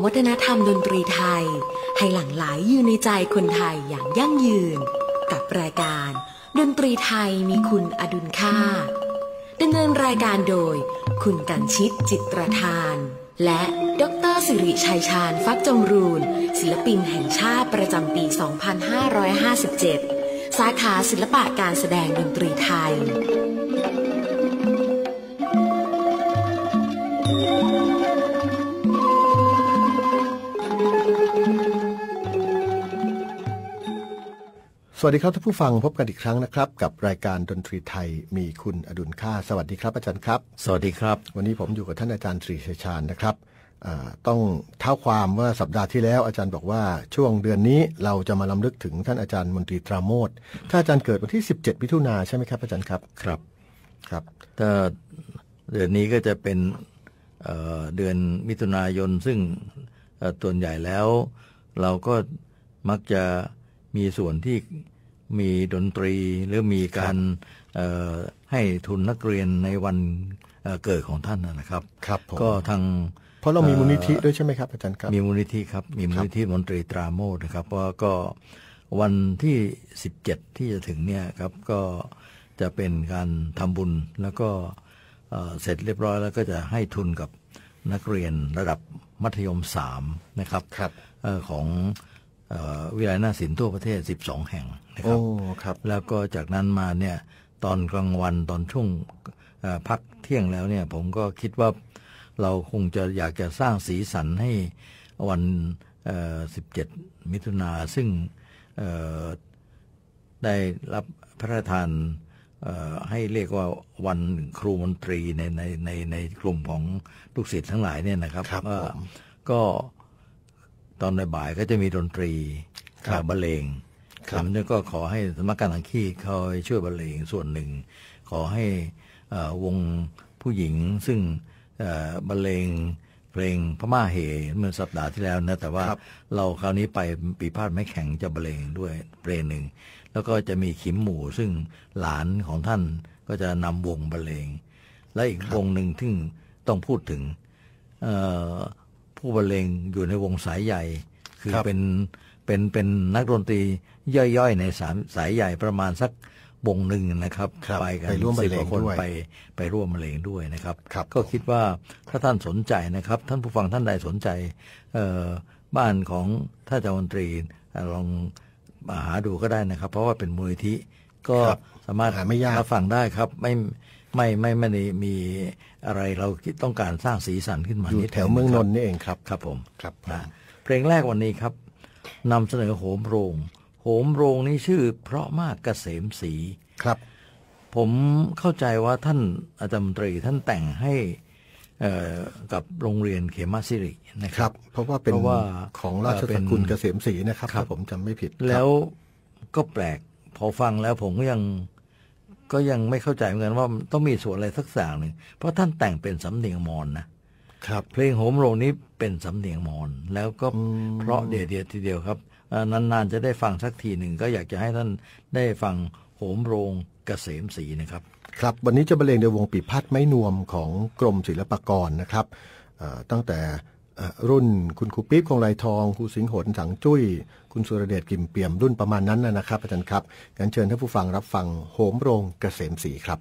วัฒนธรรมดนตรีไทยให้หลั่งไหลอยู่ในใจคนไทยอย่างยั่งยืนกับรายการดนตรีไทยมีคุณอดุลค่าดำเนินรายการโดยคุณกัญชิตจิตรทานและดร.สิริชัยชาญฟักจงรูนศิลปินแห่งชาติประจำปี 2557 สาขาศิลปะการแสดงดนตรีไทยสวัสดีครับท่านผู้ฟังพบกันอีกครั้งนะครับกับรายการดนตรีไทยมีคุณอดุลค่าสวัสดีครับอาจารย์ครับสวัสดีครับวันนี้ผมอยู่กับท่านอาจารย์ศรีชัยชาญนะครับต้องเท้าความว่าสัปดาห์ที่แล้วอาจารย์บอกว่าช่วงเดือนนี้เราจะมาล้ำลึกถึงท่านอาจารย์มนตรีตราโมชถ้าอาจารย์เกิดวันที่17มิถุนายนใช่ไหมครับอาจารย์ครับครับครับถ้าเดือนนี้ก็จะเป็นเดือนมิถุนายนซึ่งส่วนใหญ่แล้วเราก็มักจะมีส่วนที่มีดนตรีหรือมีการให้ทุนนักเรียนในวันเกิดของท่านนะครับครับก็ทางเพราะเรามีมูลนิธิด้วยใช่ไหมครับอาจารย์ครับมีมูลนิธิครับมีมูลนิธิมนตรีตราโมชนะครับเพราะก็วันที่17ที่จะถึงเนี่ยครับก็จะเป็นการทำบุญแล้วก็เสร็จเรียบร้อยแล้วก็จะให้ทุนกับนักเรียนระดับมัธยม3นะครับของวิทยาลัยนาฏศิลป์ทั่วประเทศ12แห่งนะครับแล้วก็จากนั้นมาเนี่ยตอนกลางวันตอนช่วงพักเที่ยงแล้วเนี่ยผมก็คิดว่าเราคงจะอยากจะสร้างสีสันให้วัน17มิถุนาซึ่งได้รับพระราชทานให้เรียกว่าวันครูมนตรีในกลุ่มของลูกศิษย์ทั้งหลายเนี่ยนะครับก็ตอนบ่ายก็จะมีดนตรีบรรเลงแล้วก็ขอให้สำนักการทางขี้คอยช่วยบรรเลงส่วนหนึ่งขอให้วงผู้หญิงซึ่งบรรเลงเพลงพม่าเหเมื่อสัปดาห์ที่แล้วนะแต่ว่าเราคราวนี้ไปปีพาดไม้แข็งจะบรรเลงด้วยเพลงหนึ่งแล้วก็จะมีขิมหมู่ซึ่งหลานของท่านก็จะนำวงบรรเลงและอีกวงหนึ่งที่ต้องพูดถึงผู้บรรเลงอยู่ในวงสายใหญ่คือเป็นนักดนตรีย่อยๆในสายใหญ่ประมาณสักวงหนึ่งนะครับไปกัน10 คนไปร่วมบรรเลงด้วยนะครับก็คิดว่าถ้าท่านสนใจนะครับท่านผู้ฟังท่านใดสนใจบ้านของท่านอาจารย์มนตรีลองหาดูก็ได้นะครับเพราะว่าเป็นมูลนิธิก็สามารถรับฟังได้ครับไม่ได้มีอะไรเราต้องการสร้างสีสันขึ้นมาอยู่แถวเมืองนนท์นี่เองครับครับผมครับเพลงแรกวันนี้ครับนำเสนอโหมโรงนี่ชื่อเพราะมากเกษมศรีครับผมเข้าใจว่าท่านอาจารย์มนตรีท่านแต่งให้กับโรงเรียนเขมาสิรินะครับเพราะว่าเป็นของราชสกุลเกษมศรีนะครับถ้าผมจำไม่ผิดแล้วก็แปลกพอฟังแล้วผมก็ยังไม่เข้าใจเหมือนกันว่าต้องมีส่วนอะไรสักอย่างหนึ่งเพราะท่านแต่งเป็นสำเนียงมอญนะครับเพลงโหมโรงนี้เป็นสำเนียงมอญแล้วก็เพราะเดียวทีเดียวครับนานๆจะได้ฟังสักทีหนึ่งก็อยากจะให้ท่านได้ฟังโหมโรงเกษมศรีนะครับครับวันนี้จะบรรเลงโดยวงปีพาดไม้นวมของกรมศิลปากรนะครับตั้งแต่รุ่นคุณครูปิ๊บคงไลทองครูสิงห์หนสังจุ้ยคุณสุรเดชกิมเปี่ยมรุ่นประมาณนั้นนะครับอาจารย์ครับงั้นเชิญท่านผู้ฟังรับฟังโหมโรงเกษมศรีครับ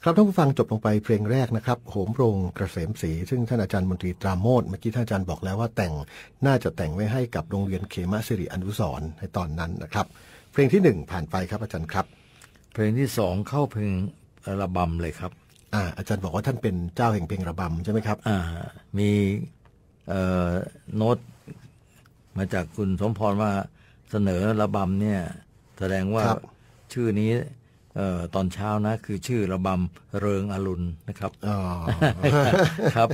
ครับท่านผู้ฟังจบลงไปเพลงแรกนะครับโหมโรงกระเสมศรีซึ่งท่านอาจารย์มนตรีตราโมทเมื่อกี้ท่านอาจารย์บอกแล้วว่าน่าจะแต่งไว้ให้กับโรงเรียนเขมสิริอนุสรณ์ในตอนนั้นนะครับเพลงที่1ผ่านไปครับอาจารย์ครับเพลงที่2เข้าเพลงระบำเลยครับอาจารย์บอกว่าท่านเป็นเจ้าแห่งเพลงระบำใช่ไหมครับมีโน้ตมาจากคุณสมพรว่าเสนอระบำเนี่ยแสดงว่าชื่อนี้ตอนเช้านะคือชื่อระบำเริงอรุณนะครับครับ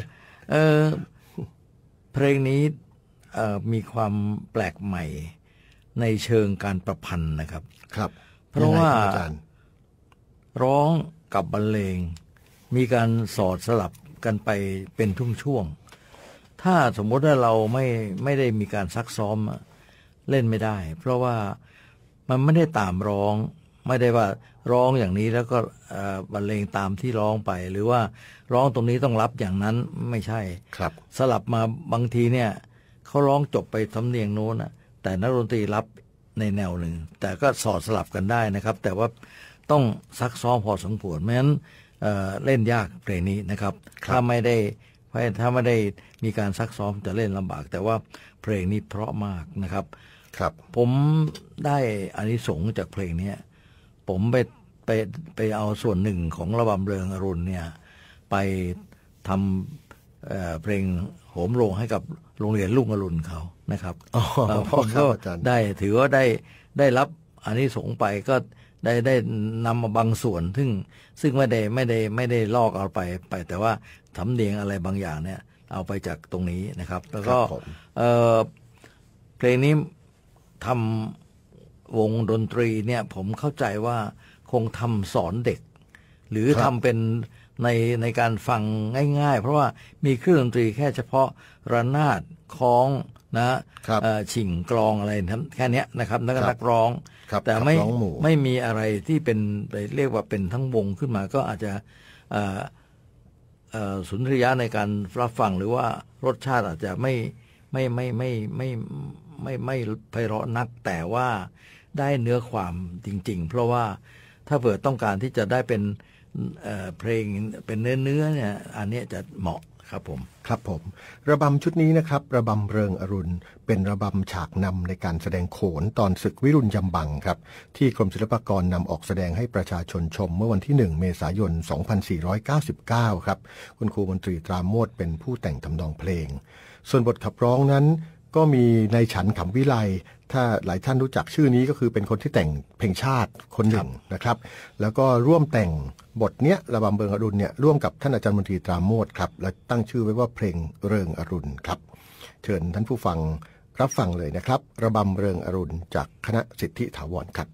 เพลงนี้มีความแปลกใหม่ในเชิงการประพันธ์นะครับครับเพราะว่าร้องกับบรรเลงมีการสอดสลับกันไปเป็นช่วงๆถ้าสมมติว่าเราไม่ได้มีการซักซ้อมเล่นไม่ได้เพราะว่ามันไม่ได้ตามร้องไม่ได้ว่าร้องอย่างนี้แล้วก็บรรเลงตามที่ร้องไปหรือว่าร้องตรงนี้ต้องรับอย่างนั้นไม่ใช่ครับสลับมาบางทีเนี่ยเขาร้องจบไปสำเนียงโน้นนะแต่นักดนตรีรับในแนวหนึ่งแต่ก็สอดสลับกันได้นะครับแต่ว่าต้องซักซ้อมพอสมควรไม่งั้นเล่นยากเพลงนี้นะครับถ้าไม่ได้มีการซักซ้อมจะเล่นลำบากแต่ว่าเพลงนี้เพราะมากนะครับครับผมได้อานิสงส์จากเพลงนี้ผมไปเอาส่วนหนึ่งของระบำเริงอรุณเนี่ยไปทำเพลงโหมโรงให้กับโรงเรียนรุ่งอรุณเขานะครับผมก็ได้ถือว่าได้รับอานิสงส์ไปก็ได้นำมาบางส่วนซึ่งไม่ได้ลอกเอาไปแต่ว่าสำเนียงอะไรบางอย่างเนี่ยเอาไปจากตรงนี้นะครับแล้วก็เพลงนี้ทำวงดนตรีเนี่ยผมเข้าใจว่าคงทำสอนเด็กหรือทำเป็นในการฟังง่ายๆเพราะว่ามีเครื่องดนตรีแค่เฉพาะระนาดคล้องนะฉิ่งกลองอะไรแค่นี้นะครับแล้วก็นักร้องแต่ไม่มีอะไรที่เป็นเรียกว่าเป็นทั้งวงขึ้นมาก็อาจจะสุนทรียะในการรับฟังหรือว่ารสชาติอาจจะไม่ไพเราะนักแต่ว่าได้เนื้อความจริงๆเพราะว่าถ้าเผื่อต้องการที่จะได้เป็นเพลงเป็นเนื้อเนี่ยอันนี้จะเหมาะครับผมระบำชุดนี้นะครับระบำเริงอรุณเป็นระบำฉากนำในการแสดงโขนตอนศึกวิรุณยำบังครับที่กรมศิลปากรนำออกแสดงให้ประชาชนชมเมื่อวันที่1เมษายน2499ครับคุณครูมนตรีตราโมทเป็นผู้แต่งทำนองเพลงส่วนบทขับร้องนั้นก็มีนายฉันขำวิไลถ้าหลายท่านรู้จักชื่อนี้ก็คือเป็นคนที่แต่งเพลงชาติคนหนึ่งนะครับแล้วก็ร่วมแต่งบทเนี้ยระบำเริงอรุณเนี่ยร่วมกับท่านอาจารย์มนตรีตราโมทครับและตั้งชื่อไว้ว่าเพลงเริงอรุณครับเชิญท่านผู้ฟังรับฟังเลยนะครับระบำเริงอรุณจากคณะสิทธิถาวรครับ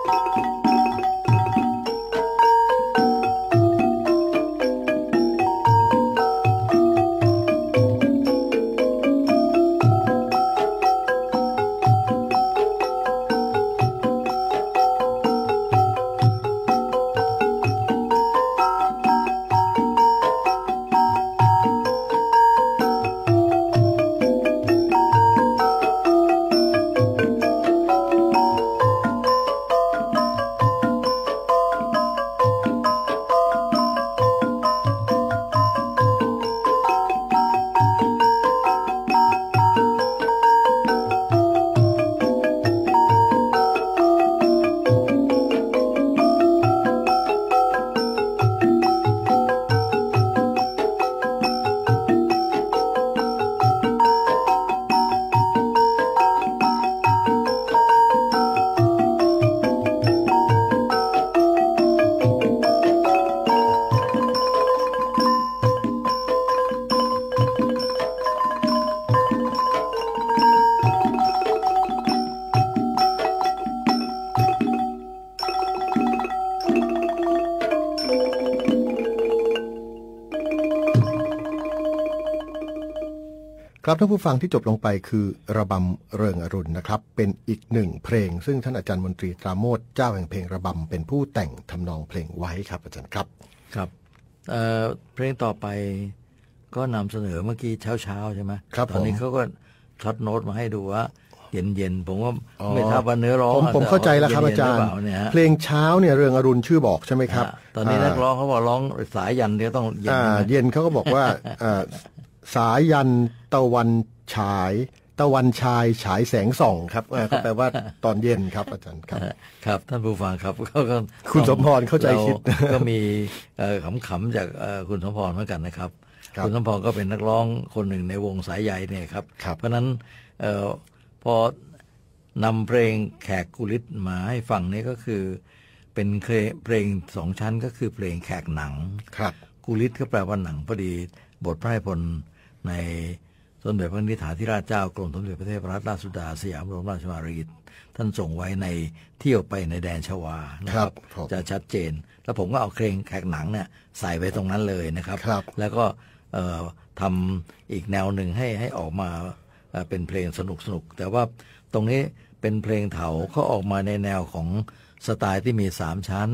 ครับท่านผู้ฟังที่จบลงไปคือระบำเริงอรุณนะครับเป็นอีกหนึ่งเพลงซึ่งท่านอาจารย์มนตรีตราโมชเจ้าแห่งเพลงระบำเป็นผู้แต่งทำนองเพลงไว้ครับอาจารย์ครับครับเพลงต่อไปก็นำเสนอเมื่อกี้เช้าใช่ไหมครับตอนนี้เขาก็ช็อตโน้ตมาให้ดูว่าเย็นผมว่าไม่ทราบว่าเนื้อร้องผมเข้าใจแล้วครับอาจารย์เพลงเช้าเนี่ยเริงอรุณชื่อบอกใช่ไหมครับตอนนี้นักร้องเขาบอกร้องสายยันเนี่ยต้องเย็นเขาก็บอกว่าสายยันตะวันฉายตะวันชายฉายแสงส่องครับก็แปลว่าตอนเย็นครับอาจารย์ครับครับท่านผู้ฟังครับก็คุณสมพรเข้าใจคิดก็มีขำๆจากคุณสมพรเหมือนกันนะครับคุณสมพรก็เป็นนักร้องคนหนึ่งในวงสายใยเนี่ยครับเพราะนั้นพอนำเพลงแขกกุลิศมาให้ฟังนี่ก็คือเป็นเพลงสองชั้นก็คือเพลงแขกหนังกุลิศก็แปลว่าหนังพอดีบทพระราชนิพนธ์ในสมเด็จพระนิธิฐาธิราชเจ้ากรมสมเด็จพระเทพรัตนราชสุดาสยามบรมราชกุมารีท่านส่งไว้ในเที่ยวไปในแดนชวานะครับจะชัดเจนแล้วผมก็เอาเพลงแขกหนังเนี่ยใส่ไว้ตรงนั้นเลยนะครับแล้วก็ทำอีกแนวหนึ่งให้ออกมาเป็นเพลงสนุกแต่ว่าตรงนี้เป็นเพลงเถาเขาออกมาในแนวของสไตล์ที่มี3ชั้น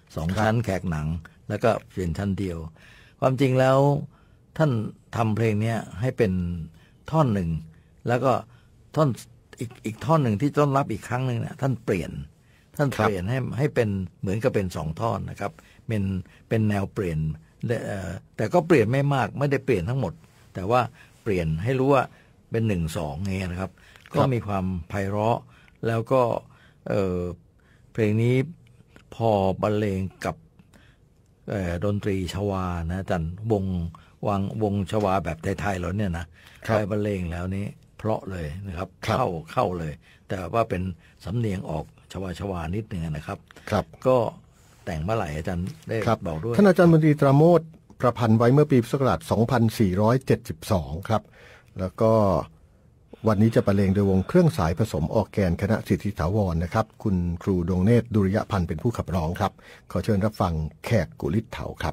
2ชั้นแขกหนังแล้วก็เปลี่ยนชั้นเดียวความจริงแล้วท่านทำเพลงนี้ให้เป็นท่อนหนึ่งแล้วก็ท่อนอีกท่อนหนึ่งที่ต้อนรับอีกครั้งหนึ่งเนี่ยท่านเปลี่ยนให้เป็นเหมือนกับเป็น2ท่อนนะครับเป็นแนวเปลี่ยนแต่ก็เปลี่ยนไม่มากไม่ได้เปลี่ยนทั้งหมดแต่ว่าเปลี่ยนให้รู้ว่าเป็น1-2ไงนะครับก็มีความไพเราะแล้วก็เพลงนี้พอบรรเลงกับดนตรีชวานะจันวงชวาแบบไทยๆเราเนี่ยนะไปบรรเลงแล้วนี้เพราะเลยนะครับเข้าเลยแต่ว่าเป็นสำเนียงออกชวานิดนึงนะครับก็แต่งเมื่อไหร่อาจารย์ได้บอกด้วยท่านอาจารย์มนตรีตราโมชประพันธ์ไว้เมื่อปีพุทธศักราช 2472 ครับแล้วก็วันนี้จะบรรเลงโดยวงเครื่องสายผสมออร์แกนคณะสิทธิถาวรนะครับคุณครูดวงเนตรดุริยพันธ์เป็นผู้ขับร้องครับขอเชิญรับฟังแขกกุลิศเถาครับ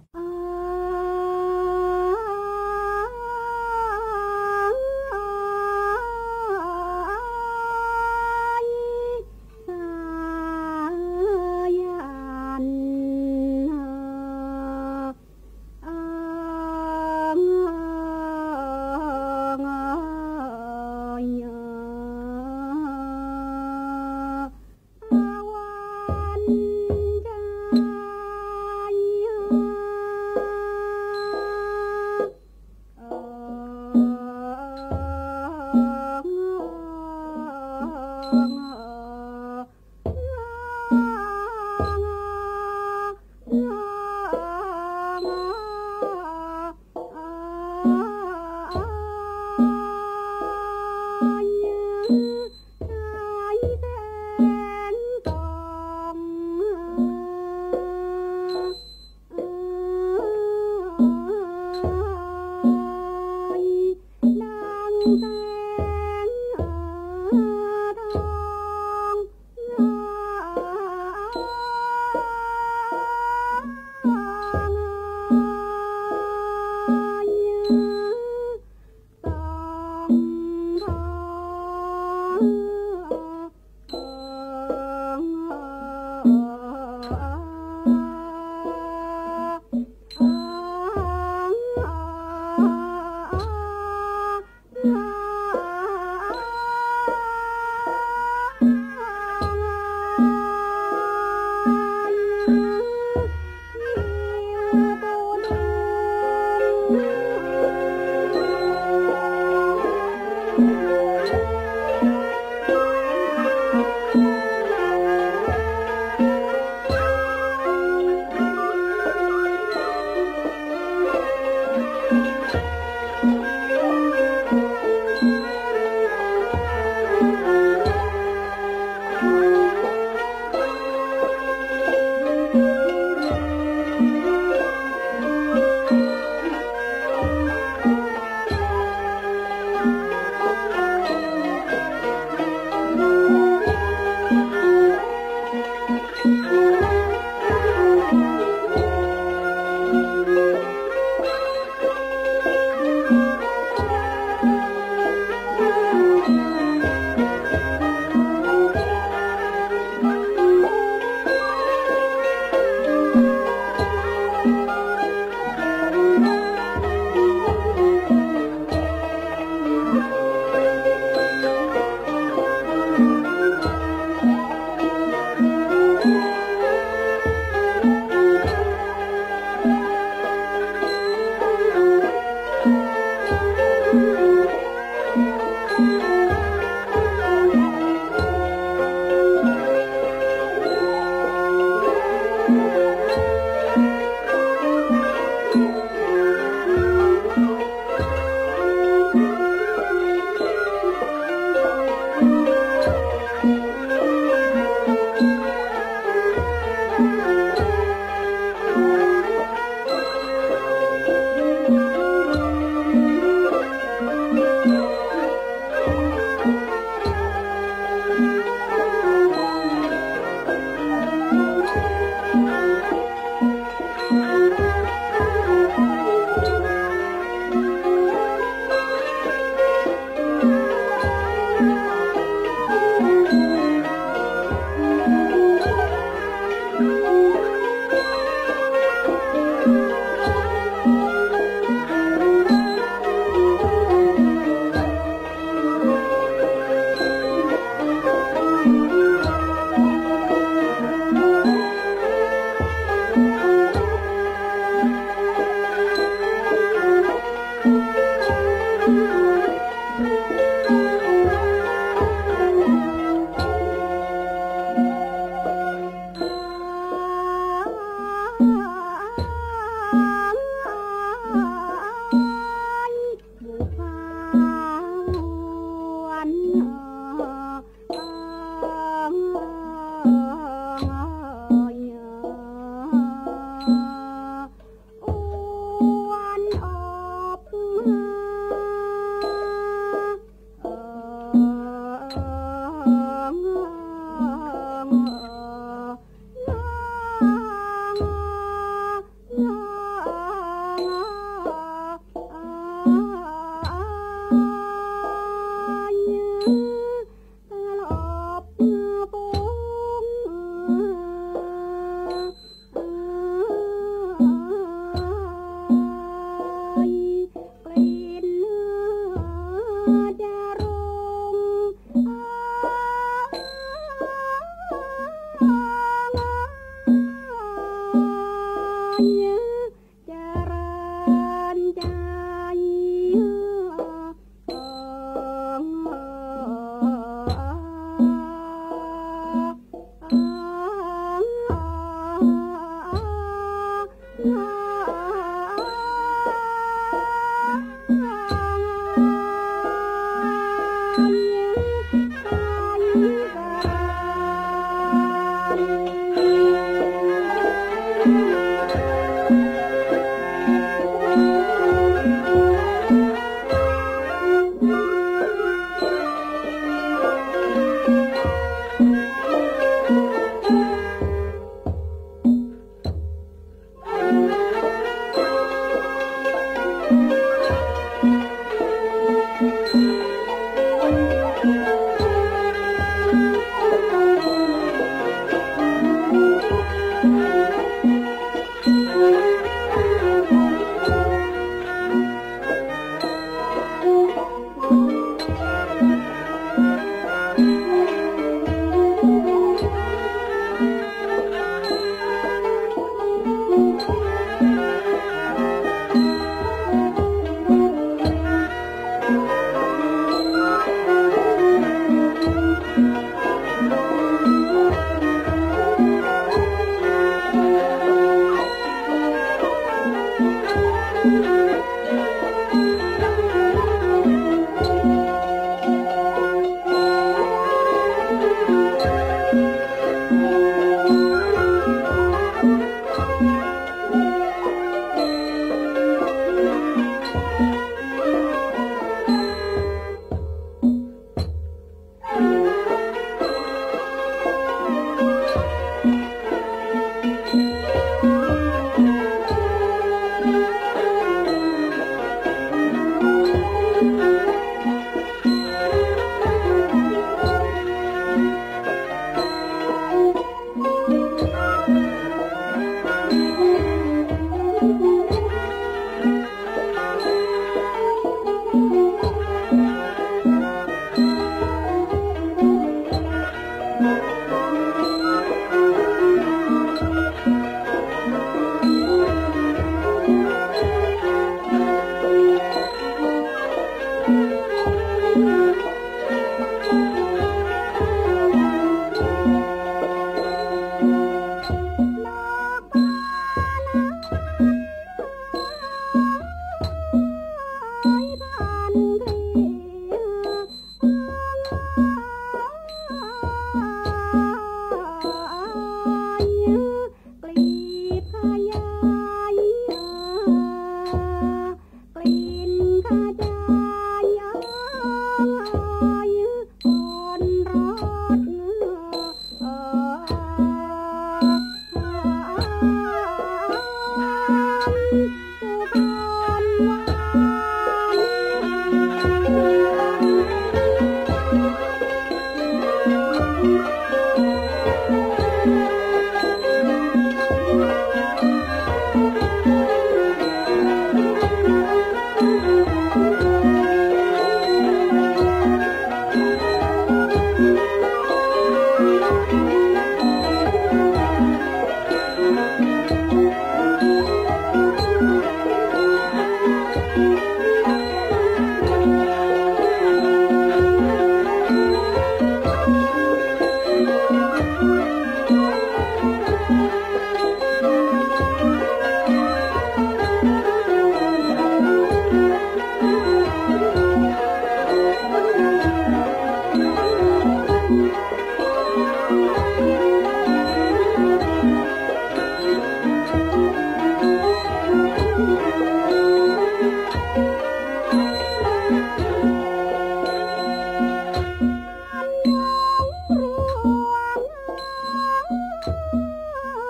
เ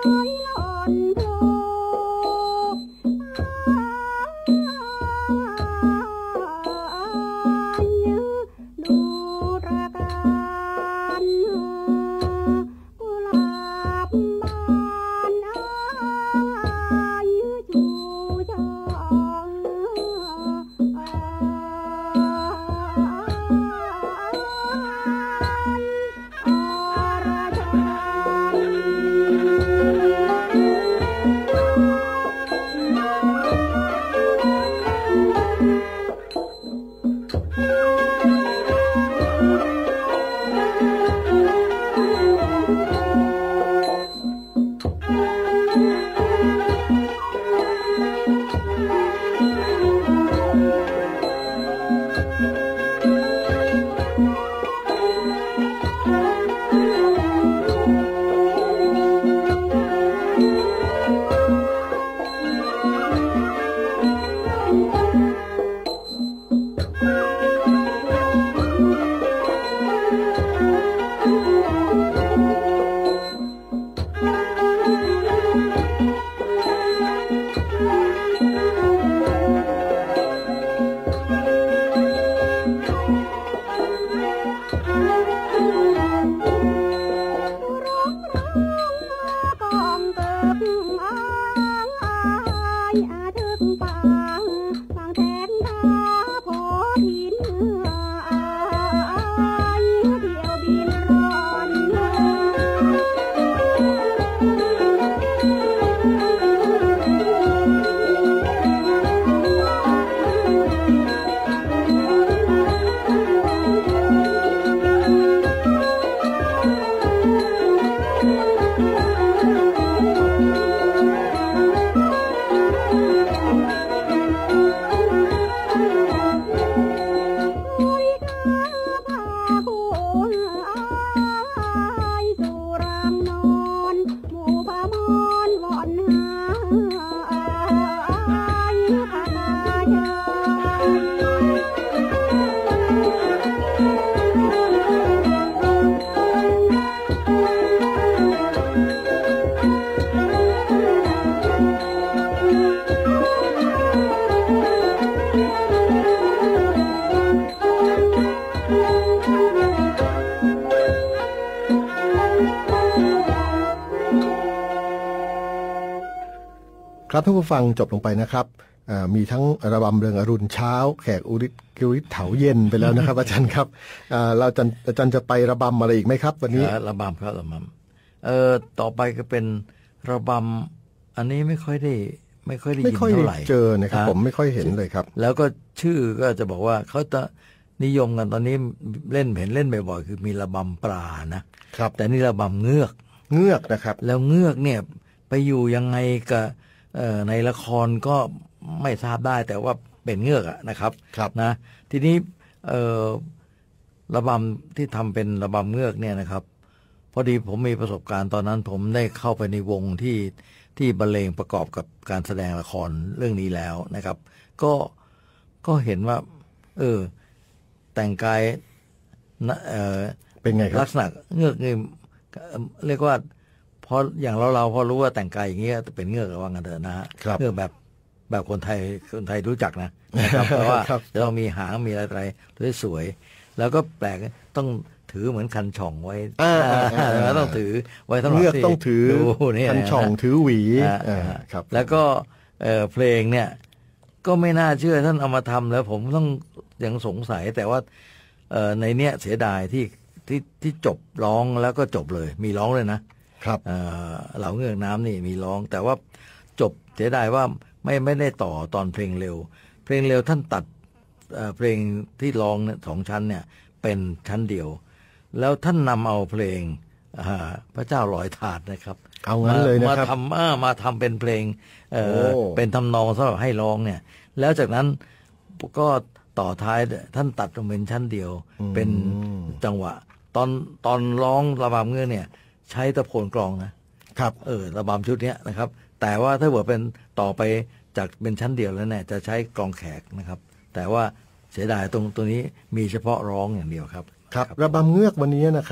ครับท่านผู้ฟังจบลงไปนะครับมีทั้งระบำเรืองอรุณเช้าแขกอุริกิริเถาเย็นไปแล้วนะครับ อาจารย์ครับเราอาจารย์จะไประบำอะไรอีกไหมครับวันนี้ระบำครับระบำต่อไปก็เป็นระบำอันนี้ไม่ค่อยได้ยินเท่าไหร่เจอนะครับผมไม่ค่อยเห็นเลยครับแล้วก็ชื่อก็จะบอกว่าเขาจะนิยมกันตอนนี้เล่นบ่อยๆคือมีระบำปลานะครับแต่นี่ระบำเงือกนะครับแล้วเงือกเนี่ยไปอยู่ยังไงกับในละครก็ไม่ทราบได้แต่ว่าเป็นเงือกนะครับนะทีนี้ระบำที่ทำเป็นระบำเงือกเนี่ยนะครับพอดีผมมีประสบการณ์ตอนนั้นผมได้เข้าไปในวงที่บรรเลงประกอบกับการแสดงละครเรื่องนี้แล้วนะครับก็เห็นว่าแต่งกายเป็นไงครับลักษณะเงือกนี่เรียกว่าพออย่างเราพอรู้ว่าแต่งกายอย่างนี้จะเป็นเงือกว่างั้นเถอะนะฮะเงือกแบบคนไทยรู้จักนะครับเพราะว่าจะต้องมีหางมีอะไรสวยๆแล้วก็แปลกต้องถือเหมือนคันช่องไว้ต้องถือไว้สำหรับเงือกต้องถือคันช่องถือหวีครับแล้วก็เพลงเนี่ยก็ไม่น่าเชื่อท่านเอามาทำแล้วผมต้องยังสงสัยแต่ว่าในเนี้ยเสียดายที่จบร้องแล้วก็จบเลยมีร้องเลยนะครับเหล่าเงือกน้ำนี่มีร้องแต่ว่าจบเสียดายว่าไม่ได้ต่อตอนเพลงเร็วท่านตัดเพลงที่ร้องเนี่ย2 ชั้นเนี่ยเป็นชั้นเดียวแล้วท่านนำเอาเพลงพระเจ้าลอยถาดนะครับเอางั้นเลยนะครับมาทำเป็นเพลงเป็นทำนองสำหรับให้ร้องเนี่ยแล้วจากนั้นก็ต่อท้ายท่านตัดเป็นชั้นเดียวเป็นจังหวะตอนร้องระบำเงือกเนี่ยใช้ตะโพนกลองนะครับระบำชุดนี้นะครับแต่ว่าถ้าเกิดเป็นต่อไปจากเป็นชั้นเดียวแล้วเนี่ยจะใช้กลองแขกนะครับแต่ว่าเสียดายตรงนี้มีเฉพาะร้องอย่างเดียวครับระบำเงือกวันนี้นะครับ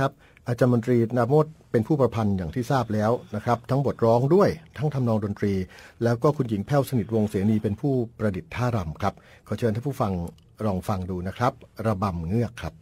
อาจารย์มนตรีนาโมดเป็นผู้ประพันธ์อย่างที่ทราบแล้วนะครับทั้งบทร้องด้วยทั้งทำนองดนตรีแล้วก็คุณหญิงแพ้วสนิทวงศ์เสนีเป็นผู้ประดิษฐ์ท่ารำครับขอเชิญท่านผู้ฟังลองฟังดูนะครับระบำเงือกครับ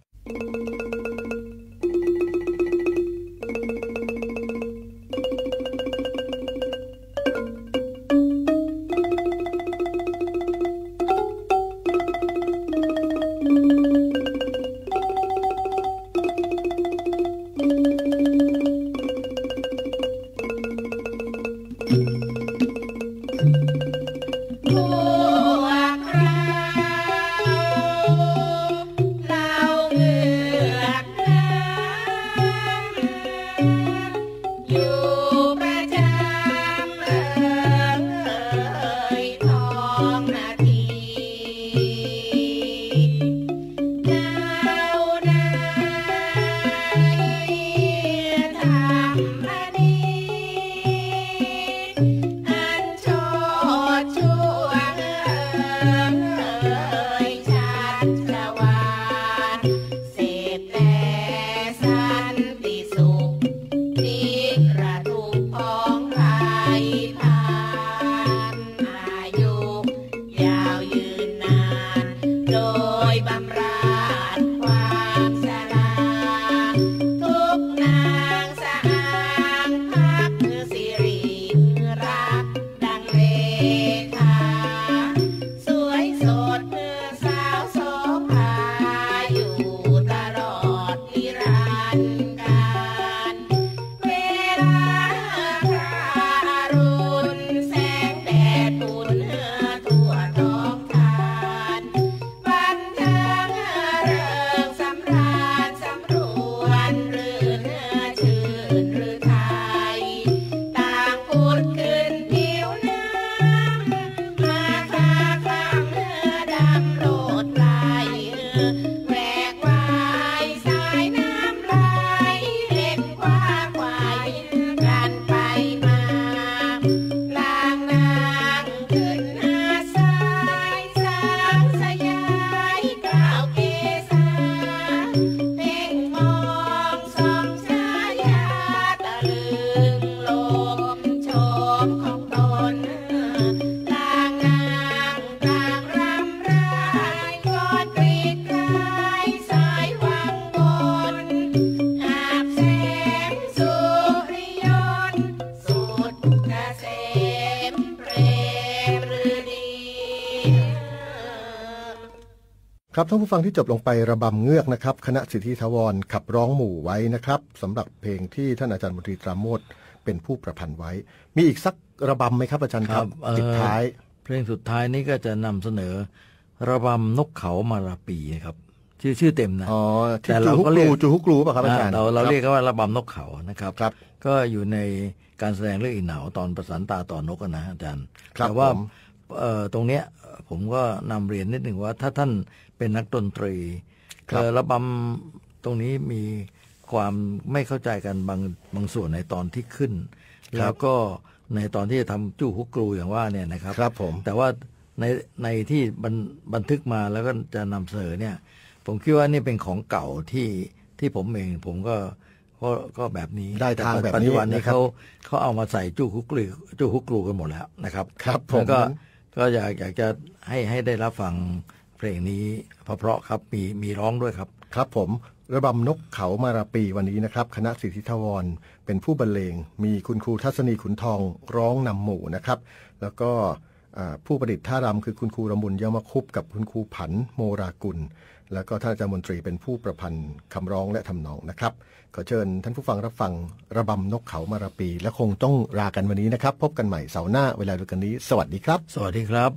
ครับท่านผู้ฟังที่จบลงไประบำเงือกนะครับคณะสิทธิถาวรขับร้องหมู่ไว้นะครับสำหรับเพลงที่ท่านอาจารย์มนตรีตราโมทเป็นผู้ประพันธ์ไว้มีอีกสักระบำไหมครับอาจารย์ครับปิดท้ายเพลงสุดท้ายนี้ก็จะนำเสนอระบำนกเขามาราปีครับชื่อเต็มนะแต่เราก็เรียกจูฮุกรูป่ะครับอาจารย์เราเรียกว่าระบำนกเขานะครับก็อยู่ในการแสดงเรื่องอีเหนาตอนประสานตาต่อนกนะอาจารย์แต่ว่าตรงเนี้ยผมก็นำเรียนนิดหนึ่งว่าถ้าท่านเป็นนักดนตรีระบำตรงนี้มีความไม่เข้าใจกันบางส่วนในตอนที่ขึ้นแล้วก็ในตอนที่จะทำจู้ฮุกกรูอย่างว่าเนี่ยนะครับแต่ว่าในที่บันทึกมาแล้วก็จะนำเสนอเนี่ยผมคิดว่านี่เป็นของเก่าที่ผมเองผมก็แบบนี้ได้ทางแบบนี้ปัจจุบันนี้เขาเอามาใส่จู้ฮุกกรูกันหมดแล้วนะครับผมก็อยากจะให้ได้รับฟังเพลงนี้เพราะครับมีร้องด้วยครับครับผมระบำนกเขามาราปีวันนี้นะครับคณะสิทธิถาวรเป็นผู้บรรเลงมีคุณครูทัศนีขุนทองร้องนำหมู่นะครับแล้วก็ผู้ประดิษฐ์ท่ารำคือคุณครูรมุนยมคุปกับคุณครูผันโมรากุลแล้วก็ท่านอาจารย์มนตรีเป็นผู้ประพันธ์คำร้องและทำนองนะครับขอเชิญท่านผู้ฟังรับฟังระบำนกเขามาราปีและคงต้องลากันวันนี้นะครับพบกันใหม่เสาร์หน้าเวลาเดียวกันนี้สวัสดีครับสวัสดีครับ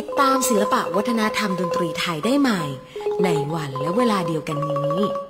ติดตามศิลปะวัฒนธรรมดนตรีไทยได้ใหม่ในวันและเวลาเดียวกันนี้